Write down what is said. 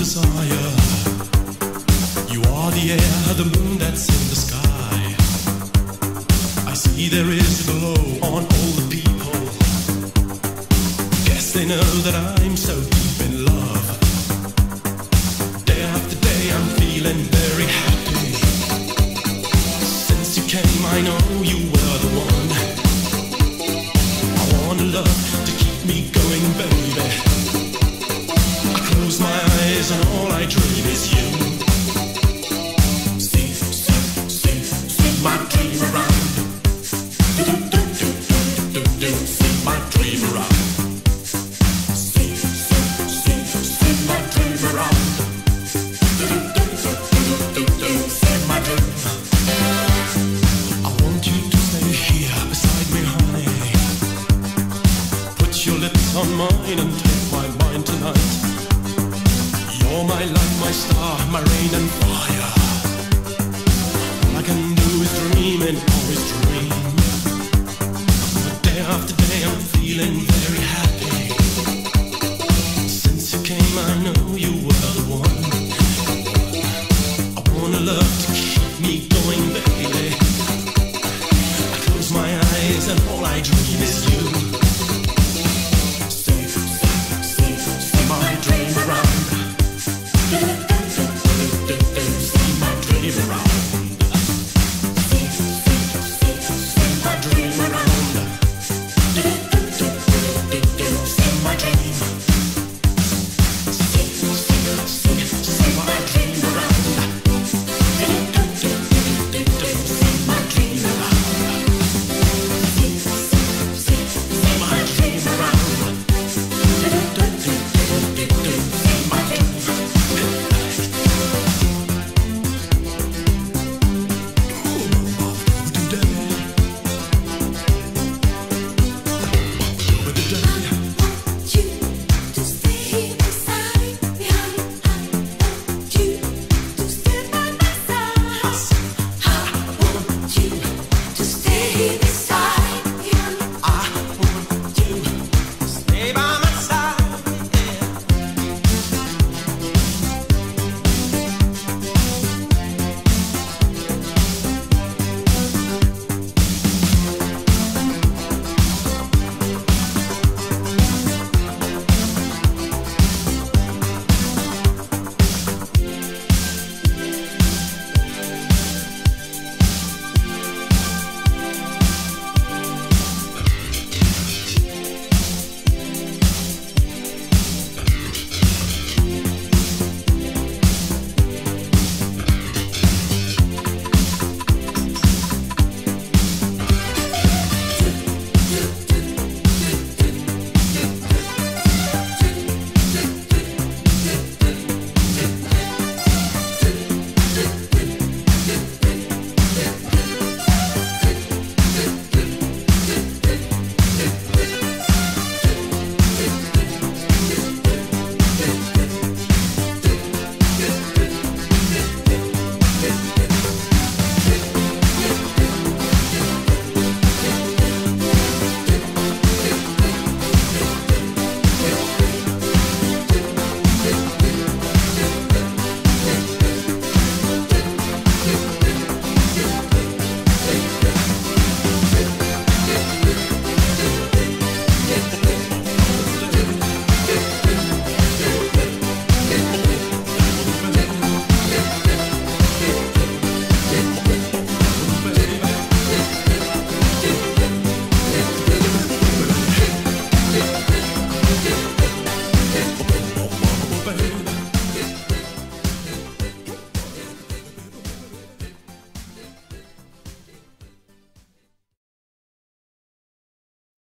Messiah. You are the air, the moon that's in the sky. I see there is a glow on all the people. Guess they know that I'm so deep in love. Day after day I'm feeling very happy. Since you came I know you were the one. I want a love to keep me going, baby. I close my eyes and all I dream is you. See my dream around. See my dream around. See my dream around. See my dream. I want you to stay here beside me, honey. Put your lips on mine and take my mind tonight. You're my light, my star, my rain and fire. All I can do is dream and always dream. But day after day I'm feeling very happy.